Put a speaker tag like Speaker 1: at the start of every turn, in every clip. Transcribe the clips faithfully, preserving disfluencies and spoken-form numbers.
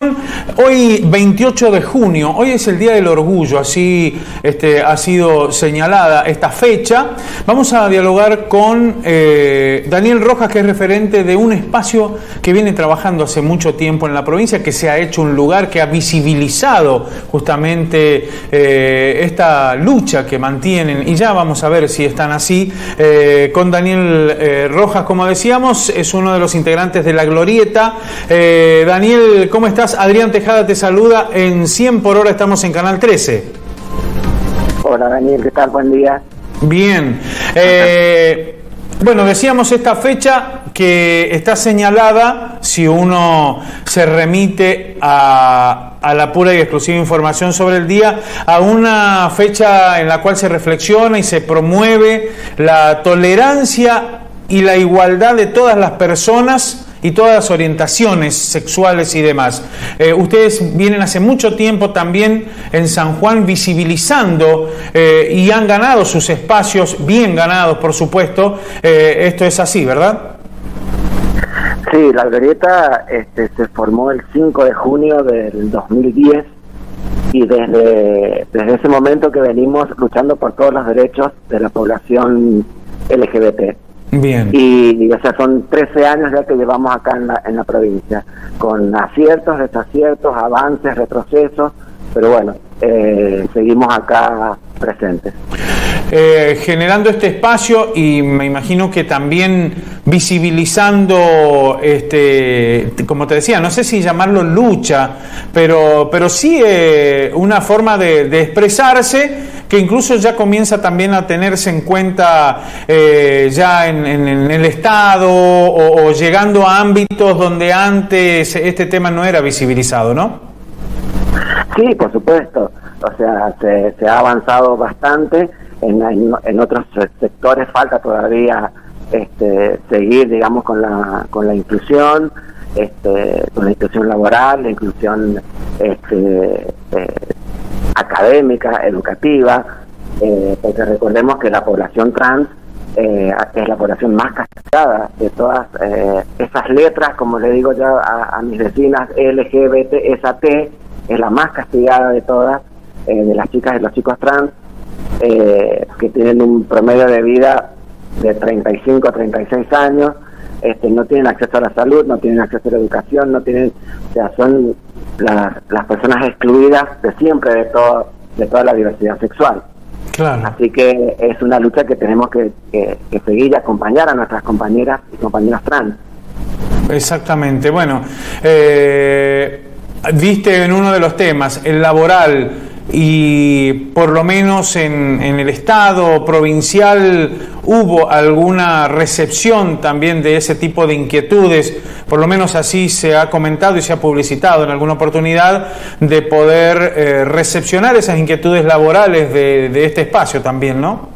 Speaker 1: Hoy veintiocho de junio, hoy es el Día del Orgullo, así este, ha sido señalada esta fecha. Vamos a dialogar con eh, Daniel Rojas, que es referente de un espacio que viene trabajando hace mucho tiempo en la provincia, que se ha hecho un lugar que ha visibilizado justamente eh, esta lucha que mantienen, y ya vamos a ver si están así. Eh, con Daniel eh, Rojas, como decíamos, es uno de los integrantes de La Glorieta. Eh, Daniel, ¿cómo estás? Adrián Tejada te saluda. En cien por hora estamos en Canal trece.
Speaker 2: Hola Daniel, ¿qué tal? Buen día.
Speaker 1: Bien. Eh, bueno, decíamos esta fecha que está señalada, si uno se remite a, a la pura y exclusiva información sobre el día, a una fecha en la cual se reflexiona y se promueve la tolerancia y la igualdad de todas las personas y todas las orientaciones sexuales y demás. Eh, ustedes vienen hace mucho tiempo también en San Juan visibilizando eh, y han ganado sus espacios, bien ganados por supuesto. Eh, esto es así, ¿verdad?
Speaker 2: Sí, La Glorieta este, se formó el cinco de junio del dos mil diez y desde, desde ese momento que venimos luchando por todos los derechos de la población L G B T.
Speaker 1: Bien.
Speaker 2: Y, o sea, son trece años ya que llevamos acá en la, en la provincia, con aciertos, desaciertos, avances, retrocesos, pero bueno, eh, seguimos acá presentes.
Speaker 1: Eh, generando este espacio y me imagino que también visibilizando, este, como te decía, no sé si llamarlo lucha, pero, pero sí eh, una forma de, de expresarse que incluso ya comienza también a tenerse en cuenta eh, ya en, en, en el Estado o, o llegando a ámbitos donde antes este tema no era visibilizado, ¿no?
Speaker 2: Sí, por supuesto. O sea, se, se ha avanzado bastante. En, en, en otros sectores falta todavía este, seguir, digamos, con la con la inclusión, este, con la inclusión laboral, la inclusión este, eh, académica, educativa, eh, porque recordemos que la población trans eh, es la población más castigada de todas eh, esas letras, como le digo ya a, a mis vecinas, L G B T, esa T es la más castigada de todas, eh, de las chicas y los chicos trans. Eh, que tienen un promedio de vida de treinta y cinco a treinta y seis años, este, no tienen acceso a la salud, no tienen acceso a la educación, no tienen, o sea, son la, las personas excluidas de siempre de todo, de toda la diversidad sexual.
Speaker 1: Claro.
Speaker 2: Así que es una lucha que tenemos que, que, que seguir y acompañar a nuestras compañeras y compañeros trans.
Speaker 1: Exactamente. Bueno, eh, viste en uno de los temas, el laboral, y por lo menos en, en el Estado provincial hubo alguna recepción también de ese tipo de inquietudes, por lo menos así se ha comentado y se ha publicitado en alguna oportunidad, de poder eh, recepcionar esas inquietudes laborales de, de este espacio también, ¿no?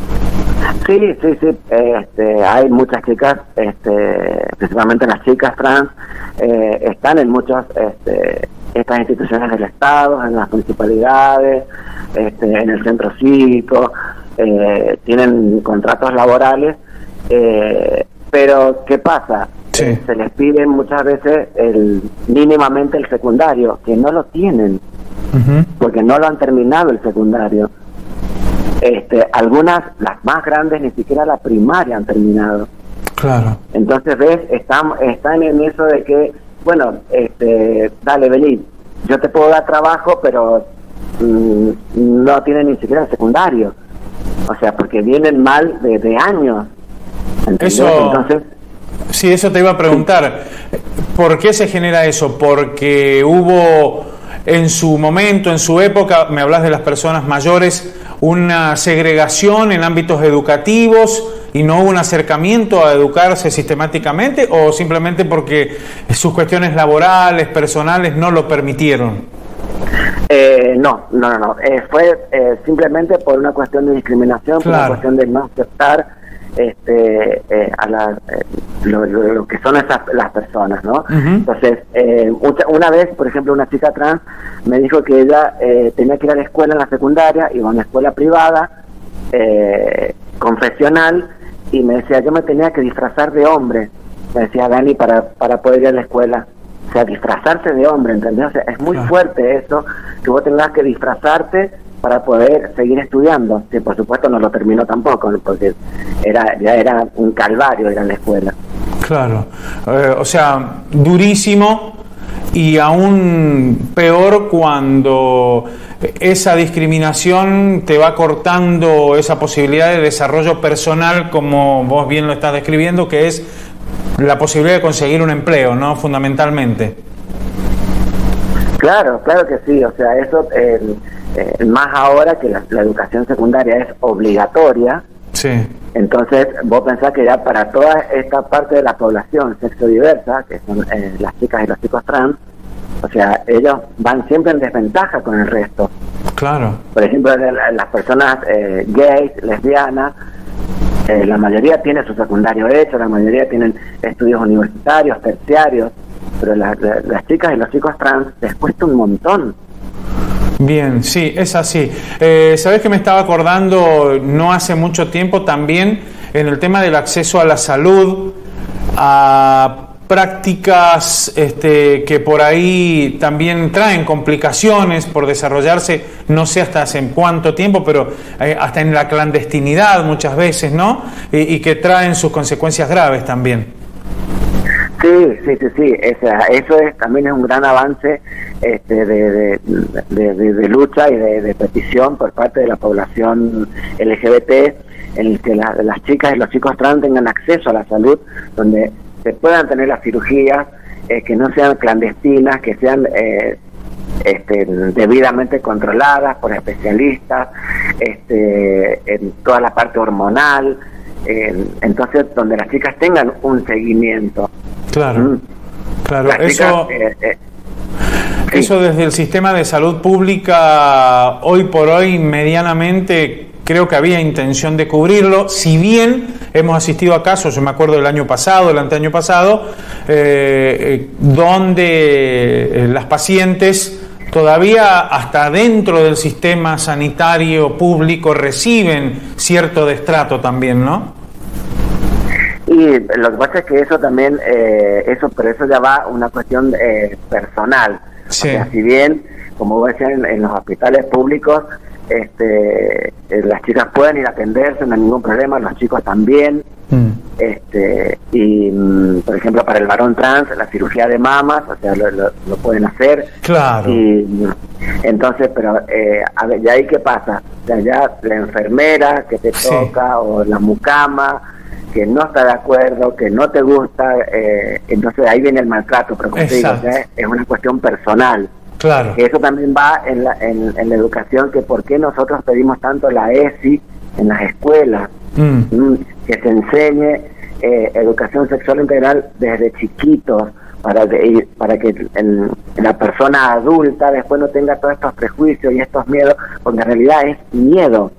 Speaker 2: Sí, sí, sí, este, hay muchas chicas, este, principalmente las chicas trans, eh, están en muchas este, estas instituciones del Estado, en las municipalidades, este, en el centro cívico, eh, tienen contratos laborales, eh, pero ¿qué pasa?
Speaker 1: Sí.
Speaker 2: Eh, se les pide muchas veces el mínimamente el secundario, que no lo tienen, uh-huh. porque no lo han terminado el secundario. Este, algunas, las más grandes, ni siquiera la primaria han terminado. Claro. Entonces, ves, están, están en eso de que, bueno, este, dale, vení, yo te puedo dar trabajo, pero mmm, no tienen ni siquiera el secundario. O sea, porque vienen mal de, de años. ¿Entendés?
Speaker 1: Eso,
Speaker 2: entonces,
Speaker 1: sí, eso te iba a preguntar. ¿Por qué se genera eso? Porque hubo en su momento, en su época, me hablas de las personas mayores, una segregación en ámbitos educativos y no hubo un acercamiento a educarse sistemáticamente, o simplemente porque sus cuestiones laborales, personales no lo permitieron.
Speaker 2: Eh, no, no, no, no. Eh, fue eh, simplemente por una cuestión de discriminación, claro. por una cuestión de no aceptar este, eh, a la, eh, lo, lo, lo que son esas las personas, ¿no? Uh-huh. Entonces, eh, una vez, por ejemplo, una chica trans me dijo que ella eh, tenía que ir a la escuela en la secundaria, iba a una escuela privada, eh, confesional, y me decía, yo me tenía que disfrazar de hombre, me decía Dani, para, para poder ir a la escuela. o sea, disfrazarse de hombre, ¿entendés? O sea, es muy
Speaker 1: Claro.
Speaker 2: fuerte eso, que vos tengas que disfrazarte para poder seguir estudiando, que por supuesto no lo terminó tampoco, porque era ya era un calvario ir a la escuela.
Speaker 1: Claro, eh, o sea, durísimo, y aún peor cuando esa discriminación te va cortando esa posibilidad de desarrollo personal, como vos bien lo estás describiendo, que es la posibilidad de conseguir un empleo, ¿no? Fundamentalmente.
Speaker 2: Claro, claro que sí, o sea, eso, eh, eh, más ahora que la, la educación secundaria es obligatoria.
Speaker 1: Sí.
Speaker 2: Entonces, vos pensás que ya para toda esta parte de la población sexodiversa, que son eh, las chicas y los chicos trans, o sea, ellos van siempre en desventaja con el resto.
Speaker 1: Claro.
Speaker 2: Por ejemplo, de la- las personas eh, gays, lesbianas, eh, la mayoría tiene su secundario hecho, la mayoría tienen estudios universitarios, terciarios, pero la- la- las chicas y los chicos trans les cuesta un montón.
Speaker 1: Bien, sí, es así. Eh, ¿Sabés que me estaba acordando no hace mucho tiempo también en el tema del acceso a la salud, a prácticas este, que por ahí también traen complicaciones por desarrollarse, no sé hasta hace cuánto tiempo, pero eh, hasta en la clandestinidad muchas veces, ¿no? Y, y que traen sus consecuencias graves también.
Speaker 2: Sí, sí, sí, sí, esa, eso es también es un gran avance este, de, de, de, de- de lucha y de, de petición por parte de la población L G B T, en el que la- las chicas y los chicos trans tengan acceso a la salud, donde se puedan tener las cirugías, eh, que no sean clandestinas, que sean eh, este, debidamente controladas por especialistas, este, en toda la parte hormonal, eh, entonces donde las chicas tengan un seguimiento.
Speaker 1: Claro,
Speaker 2: Mm.
Speaker 1: claro,
Speaker 2: Las
Speaker 1: eso...
Speaker 2: chicas, eh, eh, sí.
Speaker 1: Eso desde el sistema de salud pública, hoy por hoy, medianamente, creo que había intención de cubrirlo, si bien hemos asistido a casos, yo me acuerdo del año pasado, el anteaño pasado, eh, eh, donde eh, las pacientes todavía hasta dentro del sistema sanitario público reciben cierto destrato también, ¿no?
Speaker 2: Y lo que pasa es que eso también, eh, eso, pero eso ya va a una cuestión eh, personal.
Speaker 1: Sí.
Speaker 2: O sea, si bien, como vos decías, en, en los hospitales públicos, este, eh, las chicas pueden ir a atenderse, no hay ningún problema, los chicos también.
Speaker 1: Mm.
Speaker 2: Este, y, mm, por ejemplo, para el varón trans, la cirugía de mamas, o sea, lo, lo, lo pueden hacer.
Speaker 1: Claro.
Speaker 2: Y mm, entonces, pero, eh, a ver, ¿y ahí qué pasa? O sea, ya la enfermera que te
Speaker 1: Sí.
Speaker 2: toca, o la mucama, que no está de acuerdo, que no te gusta, eh, entonces ahí viene el maltrato, pero como te digo,
Speaker 1: Exacto.
Speaker 2: o sea, es una cuestión personal.
Speaker 1: Claro.
Speaker 2: Que eso también va en la, en, en la educación, que por qué nosotros pedimos tanto la E S I en las escuelas,
Speaker 1: Mm.
Speaker 2: mm, que se enseñe eh, educación sexual integral desde chiquitos, para, de, para que el, la persona adulta después no tenga todos estos prejuicios y estos miedos, porque en realidad es miedo.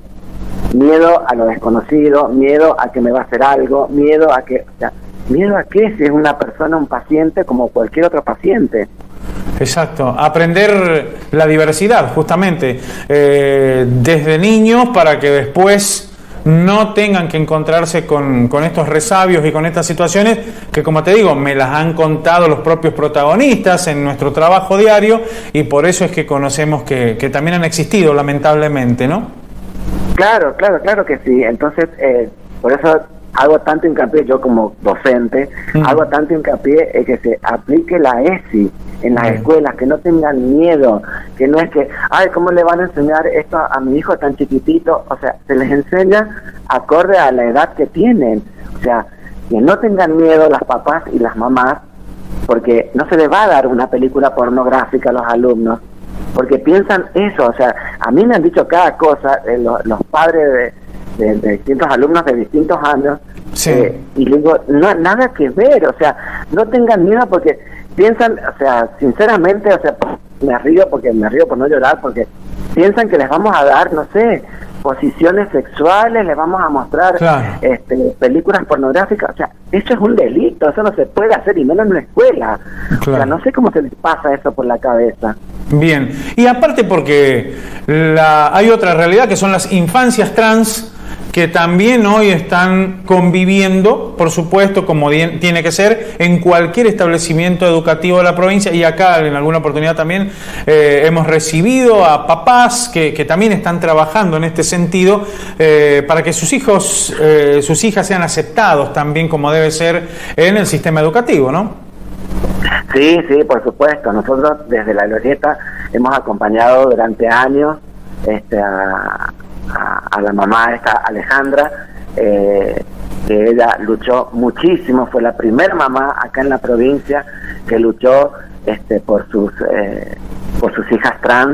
Speaker 2: Miedo a lo desconocido, miedo a que me va a hacer algo, miedo a que... O sea, ¿miedo a qué? Si es una persona, un paciente como cualquier otro paciente.
Speaker 1: Exacto, aprender la diversidad, justamente, eh, desde niños para que después no tengan que encontrarse con, con estos resabios y con estas situaciones que, como te digo, me las han contado los propios protagonistas en nuestro trabajo diario, y por eso es que conocemos que, que también han existido, lamentablemente, ¿no?
Speaker 2: Claro, claro, claro que sí. Entonces, eh, por eso hago tanto hincapié, yo como docente,
Speaker 1: Mm.
Speaker 2: hago tanto hincapié en que se aplique la E S I en las
Speaker 1: Bien.
Speaker 2: escuelas, que no tengan miedo, que no es que, ay, ¿cómo le van a enseñar esto a, a mi hijo tan chiquitito? O sea, se les enseña acorde a la edad que tienen. O sea, que no tengan miedo las papás y las mamás, porque no se les va a dar una película pornográfica a los alumnos, porque piensan eso. O sea, a mí me han dicho cada cosa, eh, lo- los padres de, de, de distintos alumnos de distintos años,
Speaker 1: Sí.
Speaker 2: eh, y le digo, no, nada que ver, o sea, no tengan miedo, porque piensan, o sea, sinceramente, o sea, me río porque me río por no llorar, porque piensan que les vamos a dar, no sé, posiciones sexuales, les vamos a mostrar
Speaker 1: Claro.
Speaker 2: este, películas pornográficas. O sea, eso es un delito, eso no se puede hacer, y menos en una escuela. O sea,
Speaker 1: Claro.
Speaker 2: no sé cómo se les pasa eso por la cabeza.
Speaker 1: Bien, y aparte porque la, hay otra realidad que son las infancias trans que también hoy están conviviendo, por supuesto, como tiene que ser, en cualquier establecimiento educativo de la provincia. Y acá en alguna oportunidad también eh, hemos recibido a papás que, que también están trabajando en este sentido eh, para que sus hijos, eh, sus hijas sean aceptados también como debe ser en el sistema educativo, ¿no?
Speaker 2: Sí, sí, por supuesto. Nosotros desde La Glorieta hemos acompañado durante años este, a, a, a la mamá esta Alejandra, eh, que ella luchó muchísimo, fue la primera mamá acá en la provincia que luchó este, por sus eh, por sus hijas trans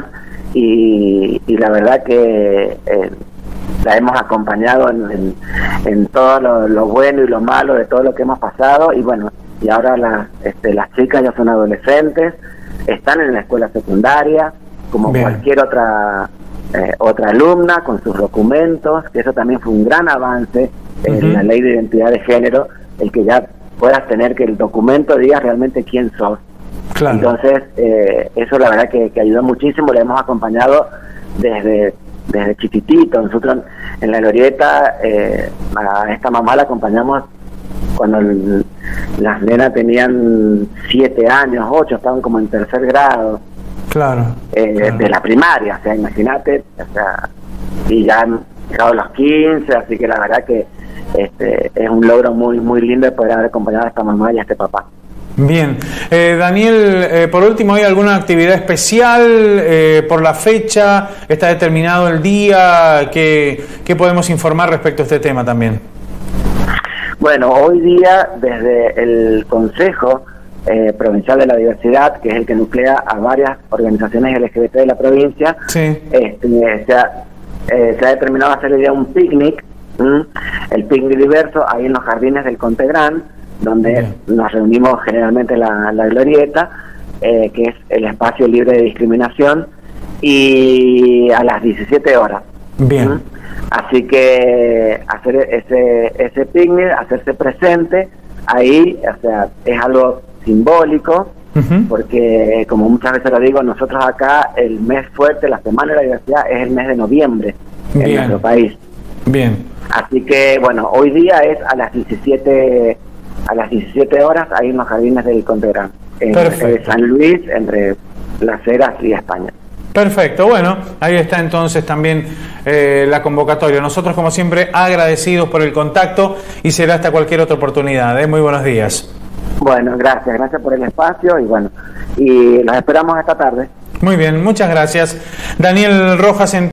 Speaker 2: y, y la verdad que eh, la hemos acompañado en, en, en todo lo, lo bueno y lo malo de todo lo que hemos pasado y bueno, y ahora las, este, las chicas ya son adolescentes, están en la escuela secundaria, como Bien. cualquier otra eh, otra alumna, con sus documentos, que eso también fue un gran avance en uh-huh. la ley de identidad de género, el que ya puedas tener que el documento diga realmente quién sos. Claro. Entonces, eh, eso la verdad que, que ayudó muchísimo, le hemos acompañado desde, desde chiquitito. Nosotros en La Glorieta, eh, a esta mamá la acompañamos cuando el, las nenas tenían siete años, ocho, estaban como en tercer grado. Claro, eh, claro. De la primaria, o sea, imagínate, o sea, y ya han llegado a los quince, así que la verdad que este es un logro muy muy lindo de poder haber acompañado a esta mamá y a este papá.
Speaker 1: Bien, eh, Daniel, eh, por último, ¿hay alguna actividad especial eh, por la fecha? ¿Está determinado el día? ¿Qué, qué podemos informar respecto a este tema también?
Speaker 2: Bueno, hoy día desde el Consejo eh, Provincial de la Diversidad, que es el que nuclea a varias organizaciones L G B T de la provincia, sí. este, se, ha, eh, se ha determinado hacer el día un picnic, ¿m? el picnic diverso, ahí en los jardines del Contegrán, donde Bien. nos reunimos generalmente en la, la Glorieta, eh, que es el espacio libre de discriminación, y a las diecisiete horas. Bien. ¿m? Así que hacer ese ese picnic, hacerse presente ahí, o sea, es algo simbólico, uh-huh. porque como muchas veces lo digo, nosotros acá el mes fuerte, la Semana de la Diversidad, es el mes de noviembre Bien. en nuestro país. Bien. Así que bueno, hoy día es a las diecisiete a las diecisiete horas ahí en los jardines del Contegrán, en, en San Luis, entre Las Heras y España.
Speaker 1: Perfecto, bueno, ahí está entonces también eh, la convocatoria. Nosotros, como siempre, agradecidos por el contacto y será hasta cualquier otra oportunidad. ¿eh? Muy buenos días.
Speaker 2: Bueno, gracias, gracias por el espacio y bueno, y los esperamos esta tarde.
Speaker 1: Muy bien, muchas gracias. Daniel Rojas en